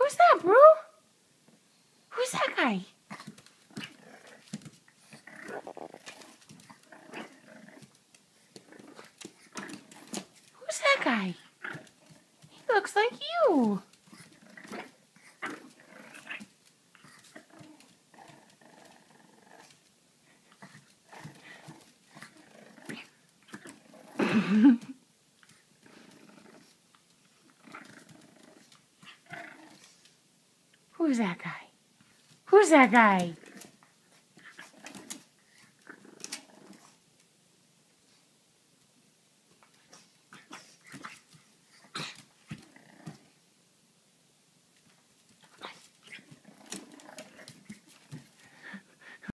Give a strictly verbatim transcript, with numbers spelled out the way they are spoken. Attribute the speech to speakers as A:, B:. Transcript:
A: Who's that, bro? Who's that guy? Who's that guy? He looks like you. Who's that guy? Who's that guy?